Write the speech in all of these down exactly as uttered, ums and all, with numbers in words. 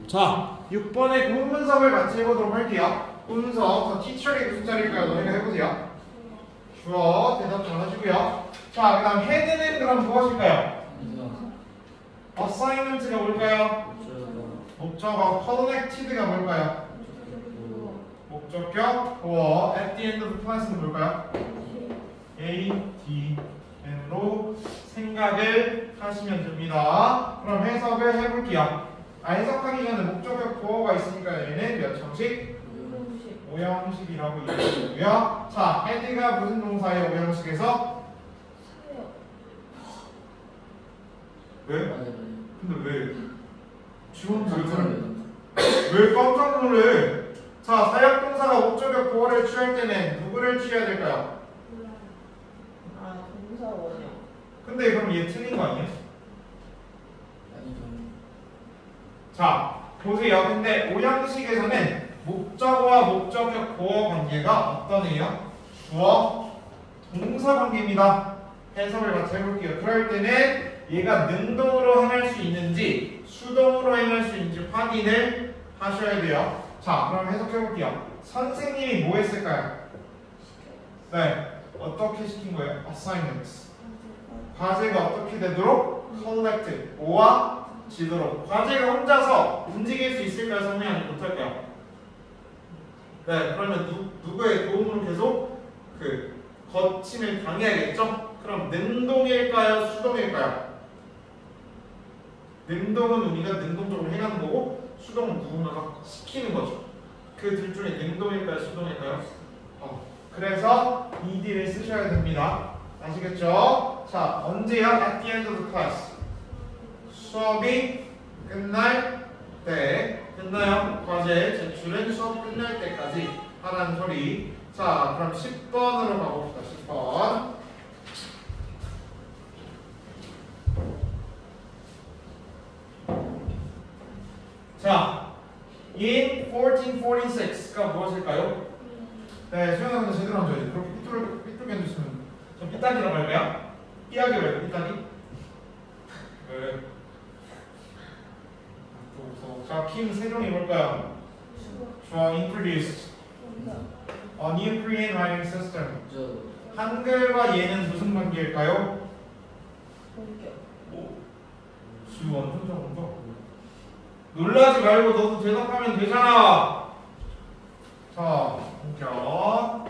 자, 육 번의 구문 분석을 같이 해보도록 할게요. 구문 분석, 저 티처리 무슨 자리일까요? 너희가 해보세요. 주어, 대답 잘 하시고요. 자, 그 다음 헤드는 그럼 무엇일까요? 어사이먼트가 뭘까요? 목적어. connected가 뭘까요? 목적격. 보어. at the end of the class는 뭘까요? A, D, N으로 생각을 하시면 됩니다. 그럼 해석을 해볼게요. 아, 해석하기 전에 목적격 보어가 있으니까 얘는 몇 형식? 오형식이라고 이야기하고요. 자, 헤드가 무슨 동사예요? 오형식에서? 왜? 근데 왜? 지원도 왜 왜 깜짝 놀래? 자, 사역동사가 목적격 보어를 취할 때는 누구를 취해야 될까요? 아, 동사 원형. 근데 그럼 얘 틀린 거 아니에요? 자, 보세요. 근데 오형식에서는 목적어와 목적격 보어 관계가 어떤 애요? 주어, 동사 관계입니다. 해석을 같이 해볼게요. 그럴 때는 얘가 능동으로 행할 수 있는지 수동으로 행할 수 있는지 확인을 하셔야 돼요. 자, 그럼 해석해볼게요. 선생님이 뭐 했을까요? 네, 어떻게 시킨 거예요? assignments. 과제가 어떻게 되도록? collected. 모아지도록. 과제가 혼자서 움직일 수 있을까요? 선생님이 못할까요? 네, 그러면 누, 누구의 도움으로 계속 그 거침을 당해야겠죠? 그럼 능동일까요? 수동일까요? 능동은 우리가 능동적으로 행하는 거고 수동은 누군가가 시키는 거죠. 그 둘 중에 능동일까요? 수동일까요? 어, 그래서 이디를 쓰셔야 됩니다. 아시겠죠? 자, 언제요? At the end of the class. 수업이 끝날 때. 끝나요? 과제 제출은 수업 끝날 때까지 하라는 소리. 자, 그럼 십 번으로 가봅시다. 십 번. 자, in fourteen forty-six가 무엇일까요? 네, 수영아 근데 제대로 앉아야지. 그렇게 삐뚤, 삐뚤게 앉으시면 좀 삐딱이라고 할까요? 삐하게 왜 삐딱이? 네. 자, 킹 세종이 뭘까요? 주어 introduced a new Korean writing system. 한글과 얘는 무슨 관계일까요? 지 완전 잘한다. 놀라지 말고 너도 대답하면 되잖아. 자, 본격.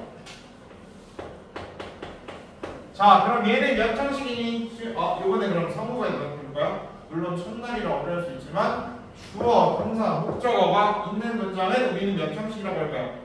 자, 그럼 얘는 몇 형식이니? 아, 요번에 그럼 상호가 들어볼 거야? 물론 첫날이라 어려울 수 있지만 주어, 동사, 목적어가 있는 문장은 우리는 몇 형식이라고 할까요?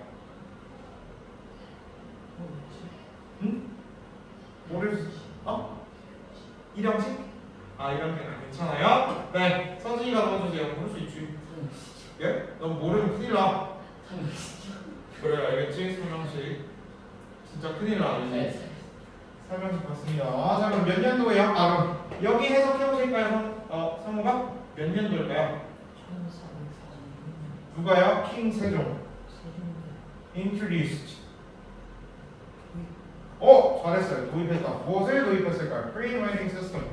응? 모를 수, 어? 일 형식? 아, 일 형식 괜찮아요? 네, 서준이가 넣어주세요. 모를 수 있지. 예? 너 모르면 큰일 나. 그래, 알겠지? 설명식. 진짜 큰일 나. 알지? 설명식 봤습니다. 자, 그럼 몇 년도예요? 아, 그럼 여기 해석해보실까요? 어, 성우가? 몇 년도일까요? 누가요? 킹 세종. introduced. 어, 잘했어요. 도입했다. 무엇을 도입했을까요? Korean writing system.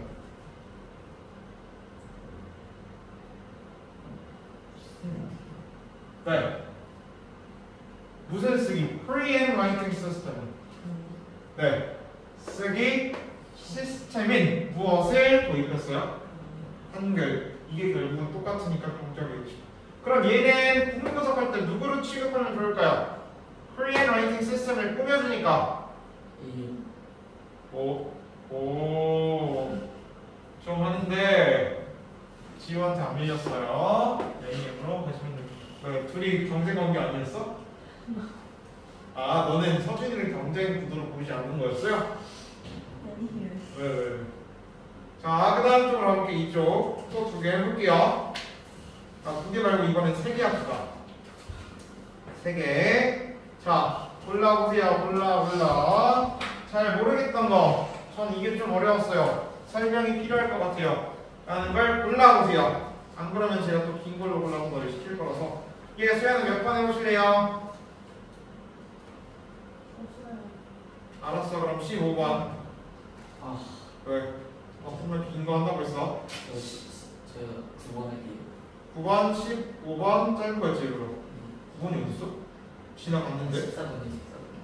네. 무슨 쓰기? Korean writing system. 네. 쓰기 시스템인 무엇을 도입했어요? 한글. 이게 결국은 똑같으니까 동작이겠죠. 그럼 얘는 구문 분석할 때 누구로 취급하면 좋을까요? Korean writing system을 꾸며주니까. 오, 오, 좀 하는데 지우한테 안 밀렸어요. A님으로 가시면 됩니다. 왜, 둘이 경쟁 관계 아니었어? 아, 너는 서준이를 경쟁 구도로 보이지 않는 거였어요? 아니에요. 왜, 왜? 자, 그 다음 쪽으로 가볼게. 이쪽 또 두 개 해볼게요. 아, 두 개 말고 이번엔 세 개 합시다. 세 개. 자, 골라보세요. 골라, 골라. 잘 모르겠던 거. 전 이게 좀 어려웠어요. 설명이 필요할 것 같아요. 라는 걸 골라보세요. 안 그러면 제가 또 긴 걸로 골라본 거를 시킬 거라서. 얘 수야는 몇 번 해보실래요? 알았어. 그럼 십오 번. 아, 왜? 어, 정말 긴 거 한다고 했어? 제가 두 번 할게요. 구 번, 십오 번 짧은 거였지 이거로. 구 번이 어딨어? 지나갔는데? 십사 번이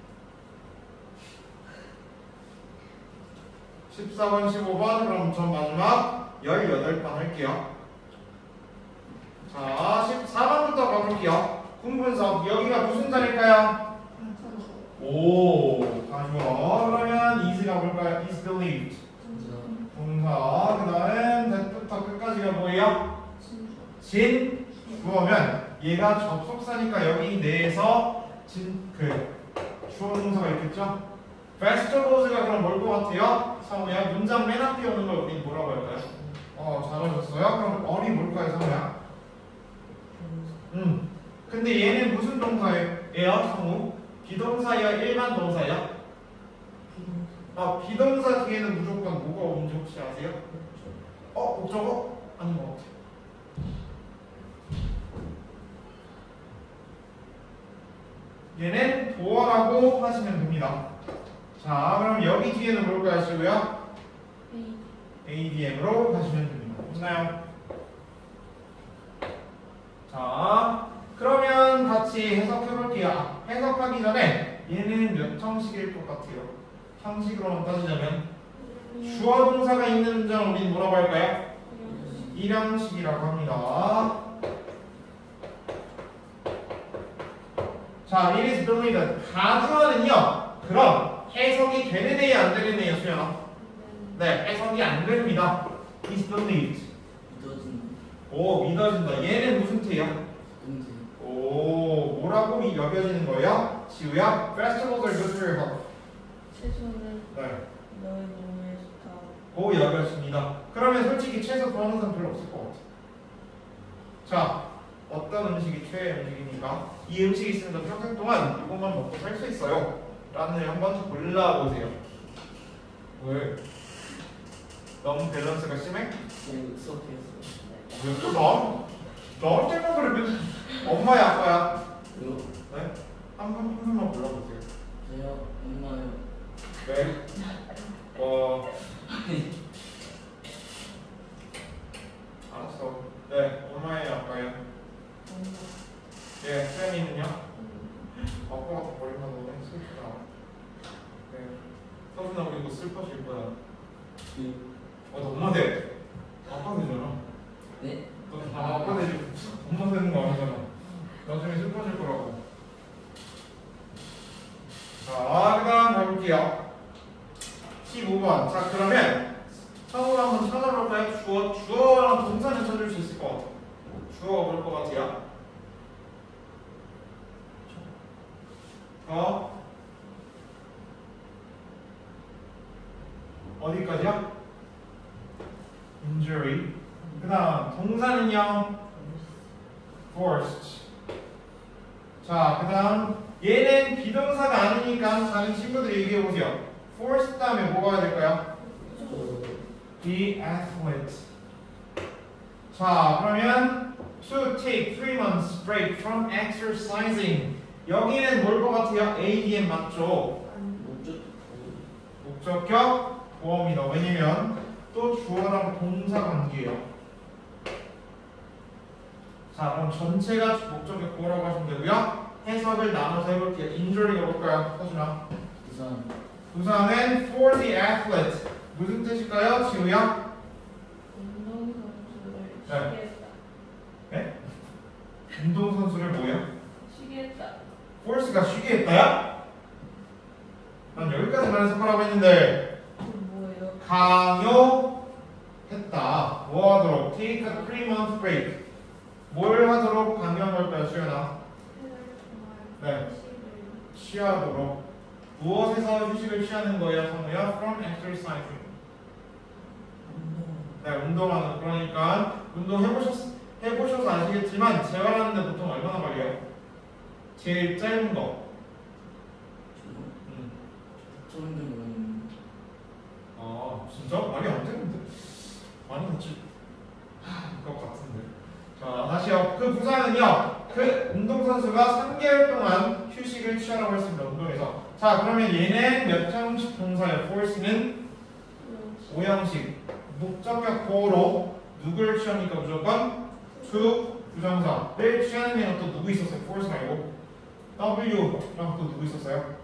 십사 번, 십오 번 그럼 전 마지막 열여덟 번 할게요. 자, 십사 번부터 가볼게요. 분분석 여기가 무슨 자리일까요? 오, 가주어. 그러면 is가 뭘까요? is believed. 동사. 그 다음 that부터 끝까지가 뭐예요? 진 주어면 얘가 접속사니까 여기 내에서 진 그 주어 동사가 있겠죠? vegetables가 그럼 뭘 것 같아요? 성우야 문장 맨 앞에 오는 걸 우리 뭐라고 할까요? 어 잘하셨어요. 그럼 어리 뭘까요, 성우야? 음. 근데 얘는 무슨 동사예요, 성우? 비동사야, 일반 동사야? 아, 비동사 뒤에는 무조건 뭐가 오는지 혹시 아세요? 어, 목적어? 아닌 것 같아요. 얘는 도어라고 하시면 됩니다. 자, 그럼 여기 뒤에는 뭘까요, 하시고요? 에이디엠으로 가시면 됩니다. 됐나요? 자, 그러면 같이 해석해볼게요. 해석하기 전에 얘는 몇 형식일 것 같아요? 형식으로만 따지자면 주어 동사가 있는 문장을 우리는 뭐라고 할까요? 일형식이라고 합니다. 자, it is believed. 가주어는요, 그럼 해석이 되는 애야, 안 되는 애야, 수연아? 네, 해석이 안 됩니다. is believed. 믿어진다. 오, 믿어진다. 얘는 무슨 태야? 동생. 오, 뭐라고 미- 여겨지는 거예요? 지우야? Festivals are good for your health. 채소는 네, 너의 몸에 좋다. 고 여겨집니다. 그러면 솔직히 채소 좋아하는 사람 별로 없을 것 같아. 자, 어떤 음식이 최애 음식입니까? 이 음식이 있으면 평생 동안 이것만 먹고 살 수 있어요. 라는 한번 골라보세요. 왜? 너무 밸런스가 심해? 네, 수업했어. 왜 또 나? 너한테만 그러면 엄마야 아빠야? 그리고 네? 한 분, 한 분만 골라보세요. 저요, 엄마요. 네? 어... 알았어. 네, 엄마예요 아빠예요? 예, 쌤이는요? 아빠가 더 버리면 너무 슬프다. 네. 서준아 우리 이거 슬퍼질 거야. 네. 어, 너 엄마 돼. 아빠 되잖아. 네? 너 아, 아빠 되지. 엄마 되는 거 아니잖아. 나중에 슬퍼질 거라고. 자, 그 다음 가볼게요. 십오 번. 자, 그러면 성우 한번 찾아볼까요? 주어, 주어랑 동사는 찾을 수 있을 것 같아요. 주어가 뭘 것 같아요? 어? 어디까지요? injury. 그 다음 동사는요? forced. 자, 그 다음 얘는 비동사가 아니니까 다른 친구들이 얘기해보세요. forced 다음에 뭐가 될까요? be athlete. 자, 그러면 to take three months break from exercising. 여기는 뭘 것 같아요? 에이디엠 맞죠? 목적. 목적격 보어입니다. 왜냐면 또 주어랑 동사 관계예요. 자, 그럼 전체가 목적격 보어라고 하시면 되고요. 해석을 나눠서 해볼게요. injury가 뭘까요? 서준아. 부산. 부사는 for the athlete. 무슨 뜻일까요? 지우야? 운동선수를 네. 쉬게 했다. 네? 운동선수를 뭐예요? 쉬게 했다. force가 쉬게 했다야? 난 여기까지만 해석하라고 했는데 그 뭐예요? 강요했다. 뭐 하도록? Take a three month break. 뭘 하도록 강요한 걸까요, 수연아? 네. 취하도록. 무엇에서 휴식을 취하는 거예요, 성우야? From exercising. 네, 운동하는. 그러니까 운동 해보셨, 해보셔서 아시겠지만 재활하는데 보통 얼마나 걸려요? 제일 짧은 거. 음. 좋은 점 아, 진짜? 말이 안 되는데? 많이 맞지? 것 같은데. 자, 다시요. 그 부사는요, 그 운동선수가 삼 개월 동안 휴식을 취하라고 했습니다. 운동에서. 자, 그러면 얘는 몇 형식 동사예요? force는 오 형식. 목적격 보어로 누구를 취합니까? 무조건 to 부정사를 취하는 애는 또 누구 있었어요? force 말고 W랑 또 누구 있었어요?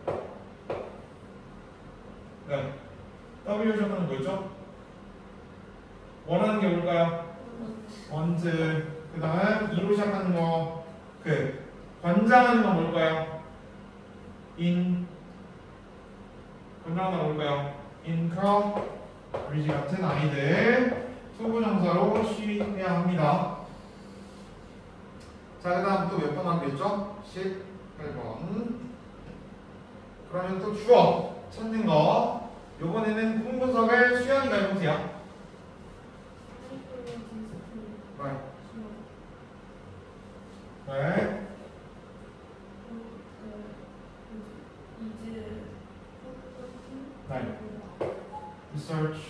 네, W 시작하는 거 있죠? 원하는 게 뭘까요? want. 그 다음 E로 시작하는 거, 그 권장하는 건 뭘까요? in. 권장하는 건 뭘까요? encourage 같은 아이들 투부정사로 시해야 합니다. 자, 그 다음 또 몇 번 남겼죠? 십팔 번. 그러면 또 주어 찾는 거. 요번에는 공분석을 수연이가 해보세요. 네. 네. 네. research.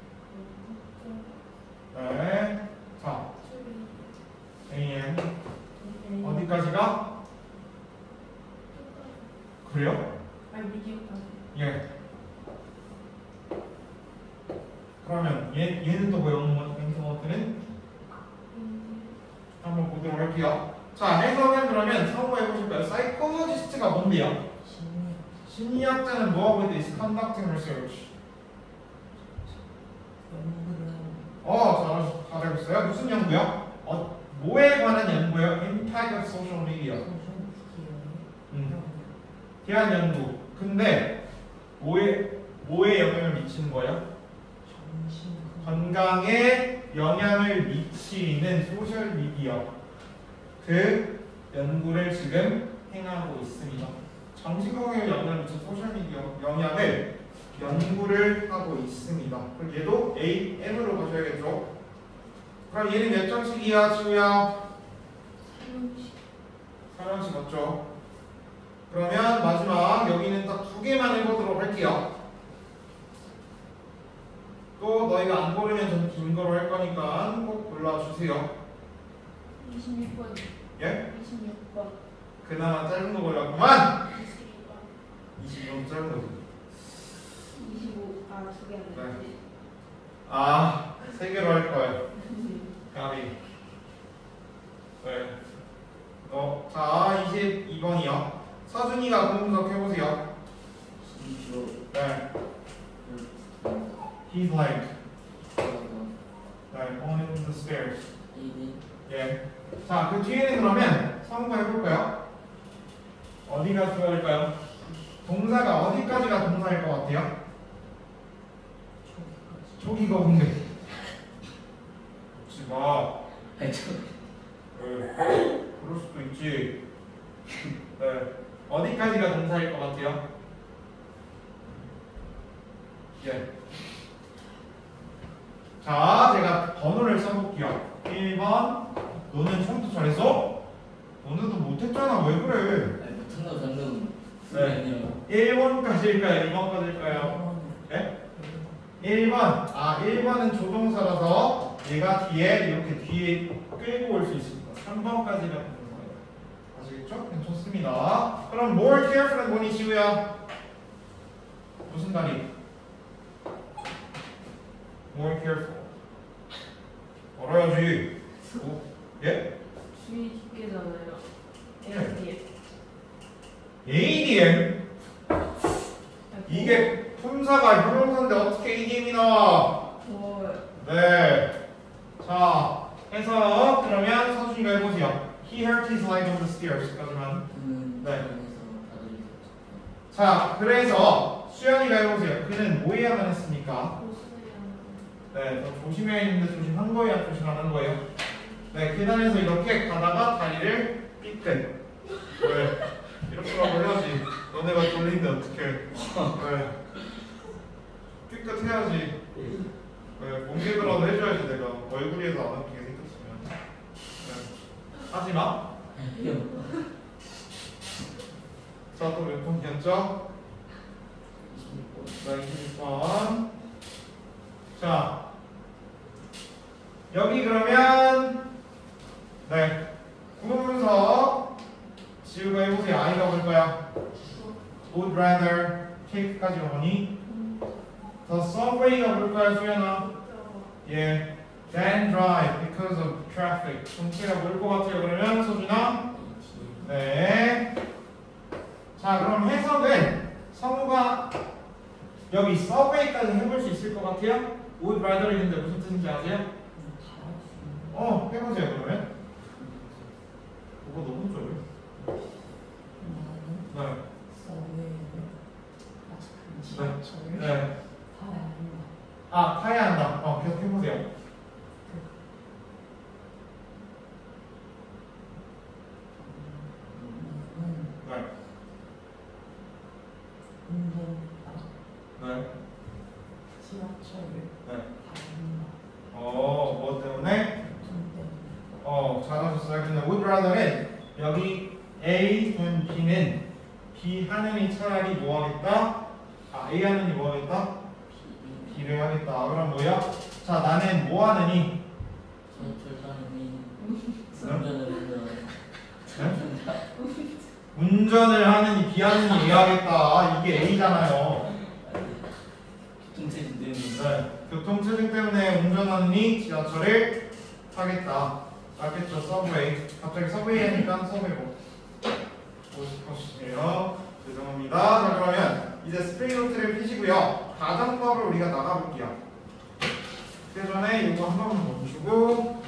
네. 자, 에이엠. 어디까지가? 그래요? 아니 미디어까지. 예. 그러면 얘, 얘는 또 뭐예요? 행성어들은? 한번 보도록 할게요. 자, 해석은 그러면 참고해 보실까요? 사이코로지스트가 뭔데요? 심리학자는 뭐하고 있대? Is conducting research. 어, 잘, 잘해봤어요. 무슨 연구요? 어, 뭐에 관한 연구요? Impact of social media. 음. 대한 연구. 근데 뭐에 뭐에 영향을 미치는 거예요? 건강에 영향을 미치는 소셜 미디어. 그 연구를 지금 행하고 있습니다. 정신건강에 영향을 미치는 소셜 미디어 영향을 연구를 하고 있습니다. 그럼 얘도 A, M으로 가셔야겠죠? 그럼 얘는 몇 점씩이야, 지우야? 사 점씩 맞죠? 그러면 마지막 여기는 딱 두 개만 해보도록 할게요. 또 너희가 안 고르면 전 긴 거로 할 거니까 꼭 골라주세요. 이십육 번. 예? 이십육 번. 그나마 짧은 거 골랐구만! 이십이 번. 이십이 번 짧은 거지. 이십오. 아, 두 개 안 됐지. 아, 세 개로 할 거예요. 가비. 네. 어, 자, 이십이 번이요. 서준이가 공분석 해보세요. 네. He's like, 네, on the stairs. 예. 자, 그 뒤에는 그러면 성분 해볼까요? 어디가 들어갈까요? 동사가 어디까지가 동사일 것 같아요? 저기가 근데. 혹시 마. 네. 그럴 수도 있지. 네. 어디까지가 동사일 것 같아요? 예. 자, 제가 번호를 써볼게요. 일 번. 너는 처음부터 잘했어? 너는 또 못했잖아. 왜 그래? 못한다고 방금. 네. 일 번까지일까요? 이 번까지일까요? 예? 일 번. 아, 일 번은 조동사라서 얘가 뒤에 이렇게 뒤에 끌고 올 수 있습니다. 삼 번까지가 되는 거예요. 아시겠죠? 괜찮습니다. 그럼 more careful은 뭐니, 시우야? 무슨 다리? more careful. 알아야지. 뭐? 예? 주의 깊게잖아요. 예. 에이디엠? 이게 품사가 형용사인데 어떻게 에이디엠이 나와? 뭘? 네. 자, 해서 그러면 서준이가 해보세요. He hurt his leg on the stairs.까지만. 네. 자, 그래서 수연이가 해보세요. 그는 뭐 해야만 했습니까? 네, 더 조심해야 했는데 조심한 거예요? 조심 안 한 거예요? 네, 계단에서 이렇게 가다가 다리를 삐끗. 왜? 이렇게 가면 해야지. 너네가 돌리는데 어떡해. 왜? 삐끗 해야지. 왜? 몽개그라도 해줘야지 내가. 얼굴에서 안 웃기게 생겼으면. 네. 하지 마. 자, 또 몇 번이었죠? 네, 이십육 번. 자, 여기 그러면 네, 구문문서 지우가 해보세요. 아이가 볼까요? Would rather cake까지 오니 더 subway가 볼까요, 수연아? 예, than drive because of traffic. 전체가 뭘 것 같아요? 그러면 소준아? 네. 자, 그럼 해석은 성우가 여기 서브웨이까지 해볼 수 있을 것 같아요? would rather 있는데 무슨 뜻인지 아세요? 어, 해보세요 그러면. 그거 너무 좋아요. 네. 네. 네. 아, 타야 한다. 어, 계속 해보세요. 네. 네. 네. 어, 뭐 때문에? 어, 잘하셨어요. 근데 would rather는 여기 A 된 B는 B 하느니 차라리 뭐 하겠다? 아, A 하느니 뭐 하겠다? B를 하겠다. 그럼 뭐야? 자, 나는 뭐 하느니? 운전을 하느니 B 하느니 A 하겠다. 이게 A잖아요. 교통체증 때문에. 네. 교통체증 때문에 운전하느니 지하철을 타겠다. 알겠죠? 서브웨이. 갑자기 서브웨이 하니까 서브웨이고 보고 싶으시네요. 죄송합니다. 자, 그러면 이제 스프링 노트를 피시고요. 가정법을 우리가 나가볼게요. 그 전에 이거 한 번만 멈추고